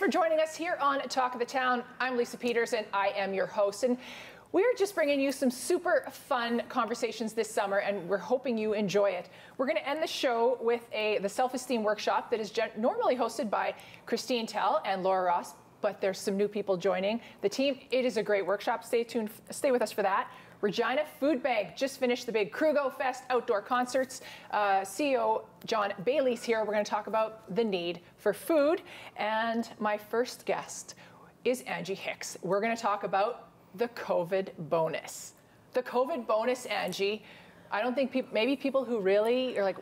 for joining us here on Talk of the Town. I'm Lisa Peters and I am your host. And we're just bringing you some super fun conversations this summer, and we're hoping you enjoy it. We're going to end the show with the self-esteem workshop that is normally hosted by Christine Tell and Laura Ross, but there's some new people joining the team. It is a great workshop. Stay tuned. Stay with us for that. Regina Food Bank just finished the big Krugo Fest outdoor concerts. CEO John Bailey's here. We're going to talk about the need for food. And my first guest is Angie Hicks. We're going to talk about the COVID bonus. The COVID bonus, Angie. I don't think maybe people who really are like,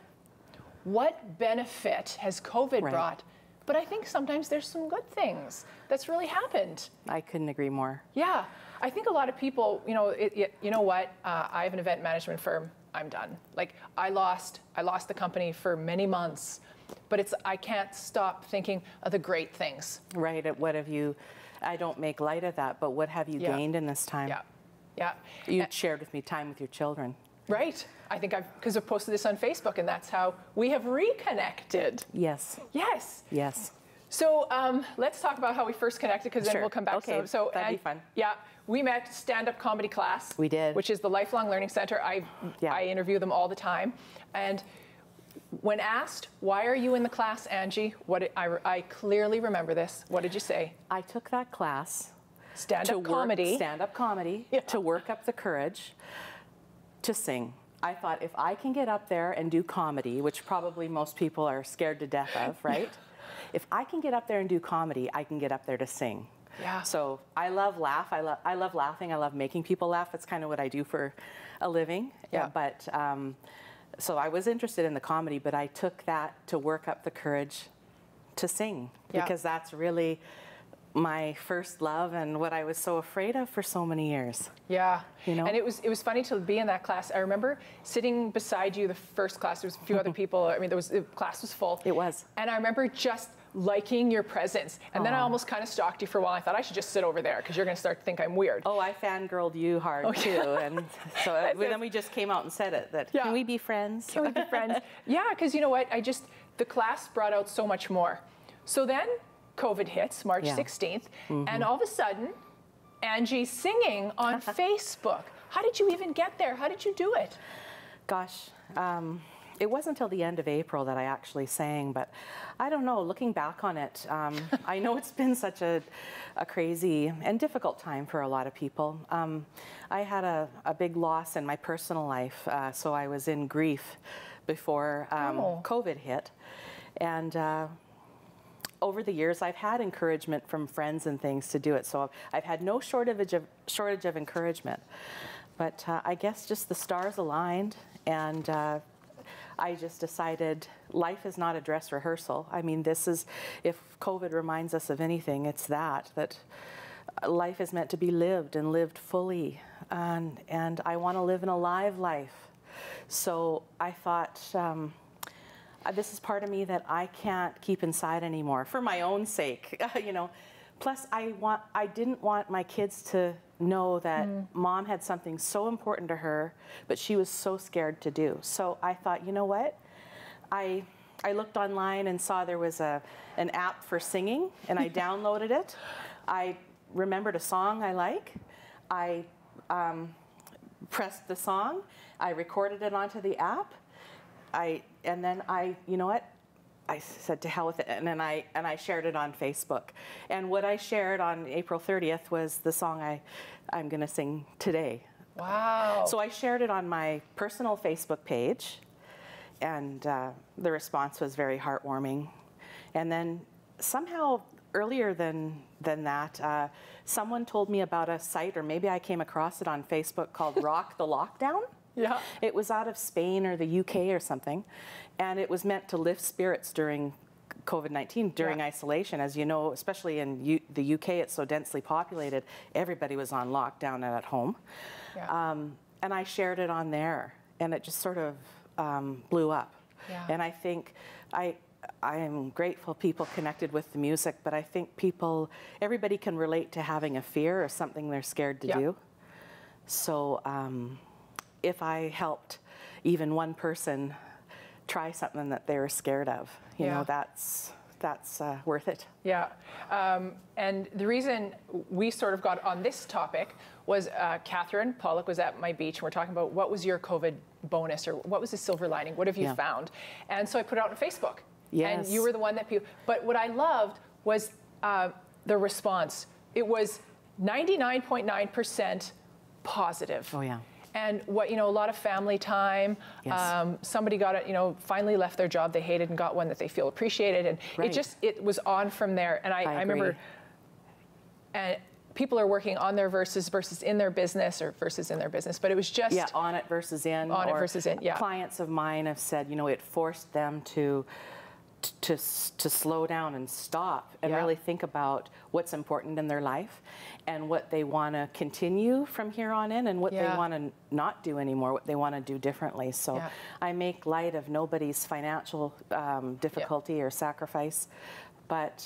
what benefit has COVID brought? But I think sometimes there's some good things that's really happened. I couldn't agree more. Yeah, I think a lot of people, you know, you know what? I have an event management firm. I'm done. Like I lost the company for many months, but I can't stop thinking of the great things. Right. What have you? I don't make light of that, but what have you gained in this time? Yeah. You shared with me time with your children. Right. I think because I've posted this on Facebook, and that's how we have reconnected. Yes. Yes. Yes. So let's talk about how we first connected, because then we'll come back. Okay. So that'd be fun. Yeah, we met stand-up comedy class. We did. Which is the Lifelong Learning Center. I interview them all the time, and when asked, why are you in the class, Angie? I clearly remember this. What did you say? I took that class. Stand-up comedy. Stand-up comedy to work up the courage to sing. I thought, if I can get up there and do comedy, which probably most people are scared to death of, right? If I can get up there and do comedy, I can get up there to sing. Yeah. So I love laugh. I love laughing. I love making people laugh. That's kind of what I do for a living. Yeah. But so I was interested in the comedy, but I took that to work up the courage to sing, because that's really my first love and what I was so afraid of for so many years. Yeah, you know? And it was funny to be in that class. I remember sitting beside you the first class. There was a few other people. I mean, the class was full. It was. And I remember just liking your presence. And then I almost kind of stalked you for a while. I thought I should just sit over there because you're going to start to think I'm weird. Oh, I fangirled you hard too. And so then we just came out and said it, that can we be friends? Can we be friends? Yeah, because you know what? The class brought out so much more. So then COVID hits March 16th, and all of a sudden, Angie's singing on Facebook. How did you even get there? How did you do it? Gosh, it wasn't until the end of April that I actually sang, but I don't know, looking back on it, I know it's been such a crazy and difficult time for a lot of people. I had a big loss in my personal life, so I was in grief before COVID hit, and over the years, I've had encouragement from friends and things to do it, so I've had no shortage of encouragement. But I guess just the stars aligned, and I just decided life is not a dress rehearsal. I mean, if COVID reminds us of anything, it's that life is meant to be lived and lived fully, and I want to live an alive life. So I thought, this is part of me that I can't keep inside anymore for my own sake, you know. Plus, I didn't want my kids to know that mom had something so important to her, but she was so scared to do. So I thought, you know what? I looked online and saw there was an app for singing, and I downloaded it. I remembered a song I like. I pressed the song. I recorded it onto the app. And then you know what? I said to hell with it, and then I shared it on Facebook. And what I shared on April 30th was the song I'm going to sing today. Wow! So I shared it on my personal Facebook page, and the response was very heartwarming. And then somehow earlier than that, someone told me about a site, or maybe I came across it on Facebook, called Rock the Lockdown. Yeah. It was out of Spain or the UK or something, and it was meant to lift spirits during COVID-19, during isolation. As you know, especially in the UK, it's so densely populated, everybody was on lockdown and at home. Yeah. And I shared it on there, and it just sort of blew up. Yeah. And I think I am grateful people connected with the music, but I think everybody can relate to having a fear or something they're scared to do. So if I helped even one person try something that they were scared of, you know, that's that's worth it. Yeah, and the reason we sort of got on this topic was Catherine Pollock was at my beach, and we're talking about what was your COVID bonus, or what was the silver lining, what have you found? And so I put it out on Facebook. Yes. And you were the one that people, but what I loved was the response. It was 99.9% positive. Oh yeah. And what, you know, a lot of family time. Yes. Somebody got it, you know, finally left their job they hated and got one that they feel appreciated. And it was on from there. And I remember, and people are working on their versus in their business, or versus in their business, but it was just. Yeah, on it versus in. On it versus in, yeah. Clients of mine have said, you know, it forced them to slow down and stop and really think about what's important in their life and what they want to continue from here on in, and what they want to not do anymore, what they want to do differently. So I make light of nobody's financial difficulty or sacrifice, but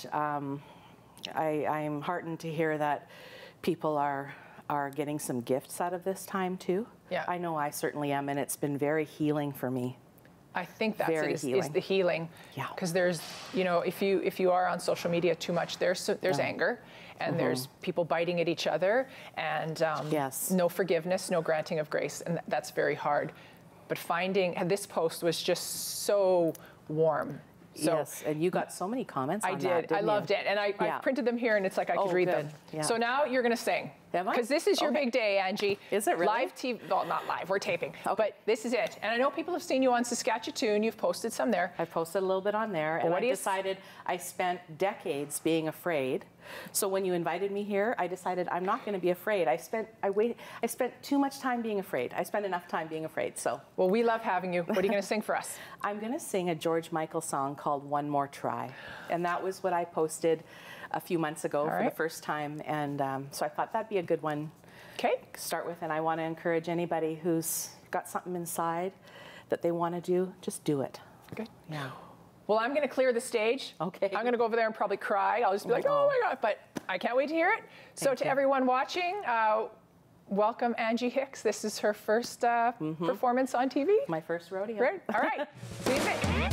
I'm heartened to hear that people are getting some gifts out of this time too. Yeah. I know I certainly am, and it's been very healing for me. I think that's is the healing. Yeah. Because there's, you know, if you are on social media too much, there's anger, and there's people biting at each other, and no forgiveness, no granting of grace, and that's very hard. But and this post was just so warm. So, yes, and you got so many comments on that, didn't I loved it, and I printed them here, and it's like I could read them. Yeah. So now you're going to sing. Because this is your big day, Angie. Is it really? Live TV, well, not live, we're taping, but this is it. And I know people have seen you on Saskatchewan, you've posted some there. I've posted a little bit on there, and I decided I spent decades being afraid. So when you invited me here, I decided I'm not going to be afraid. I spent too much time being afraid. I spent enough time being afraid, so. Well, we love having you. What are you going to sing for us? I'm going to sing a George Michael song called One More Try. And that was what I posted a few months ago for the first time, and so I thought that'd be a good one to start with. And I want to encourage anybody who's got something inside that they want to do, just do it. Good. Yeah. Well, I'm going to clear the stage. Okay. I'm going to go over there and probably cry. I'll just be like, oh my God, but I can't wait to hear it. So to everyone watching, welcome Angie Hicks. This is her first performance on TV. My first rodeo. Great. All right. See you soon.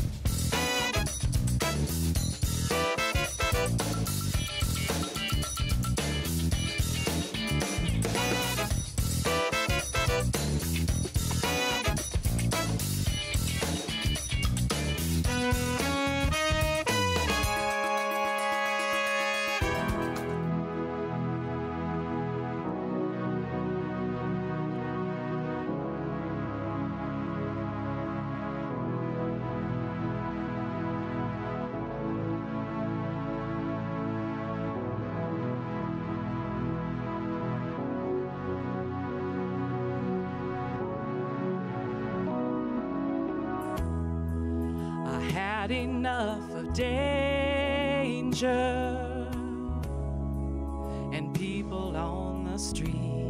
Had enough of danger and people on the streets.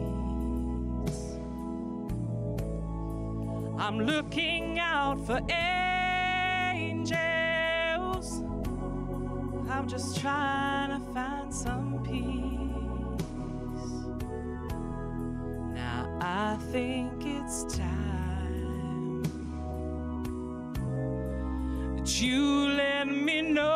I'm looking out for angels. I'm just trying to find some peace. Now I think it's time you let me know.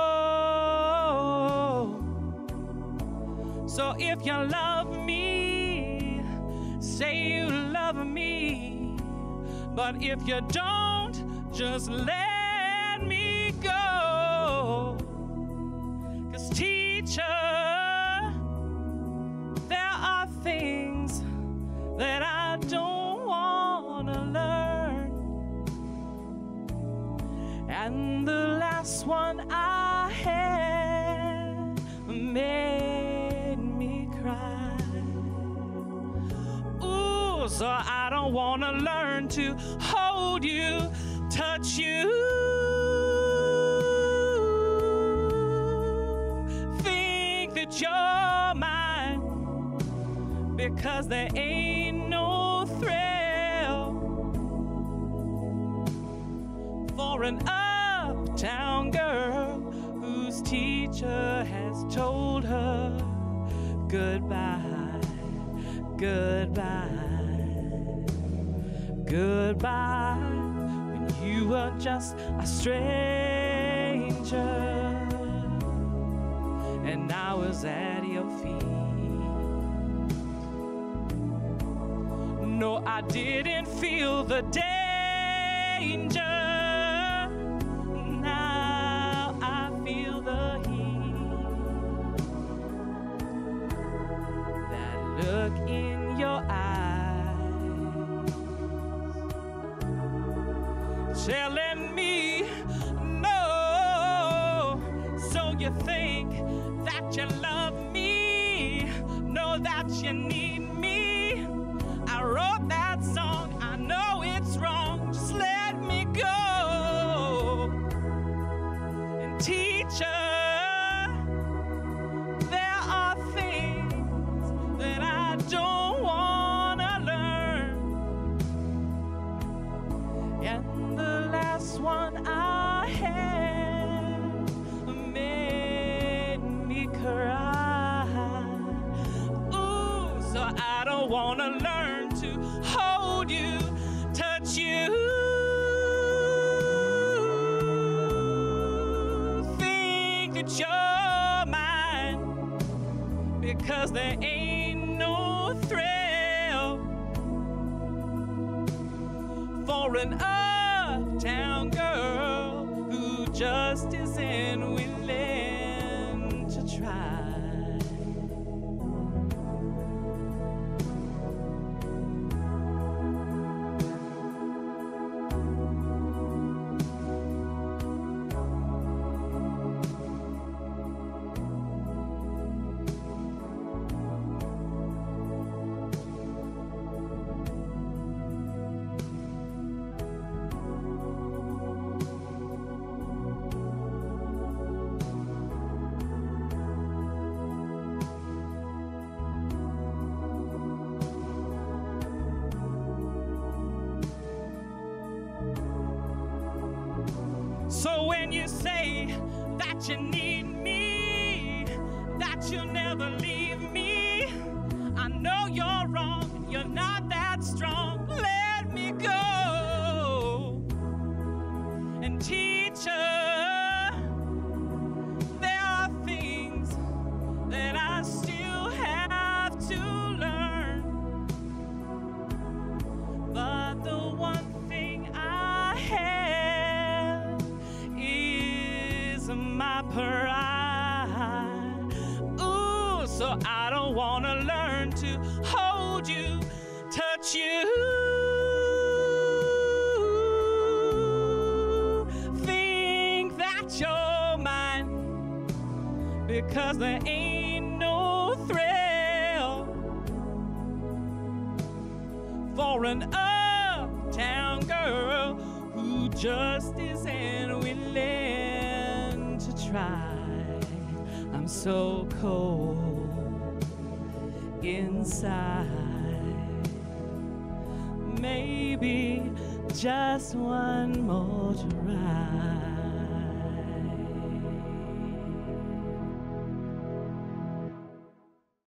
So if you love me, say you love me. But if you don't, just let me go. 'Cause teacher, there are things that I don't want to learn. And the last one I had made me cry. Ooh, so I don't want to learn to hold you, touch you, think that you're mine, because there ain't no thrill for an uptown girl whose teacher has told her goodbye, goodbye, goodbye, when you were just a stranger. and I was at your feet. No, I didn't feel the danger. Now I feel the heat. That look in your eyes, telling me no. So you think that you love me, know that you need me. I wrote that song, I know it's wrong, just let me go. And teacher, there are things that I don't wanna learn. And the last one I had made me cry. Ooh, so I don't wanna learn to hold you, touch you, think that you're mine, because there ain't no thrill for an uptown girl who just isn't willing to try. So when you say that you need me, that you'll never leave me, I know you're wrong, you're not that strong. Let me go. And teacher, there are things that I still have to learn, but the one thing I have is my pride. Ooh, so I don't wanna learn to hold you, touch you, think that you're mine, because there ain't no thrill for an uptown girl who just isn't willing to try. I'm so cold inside. Maybe just one more try.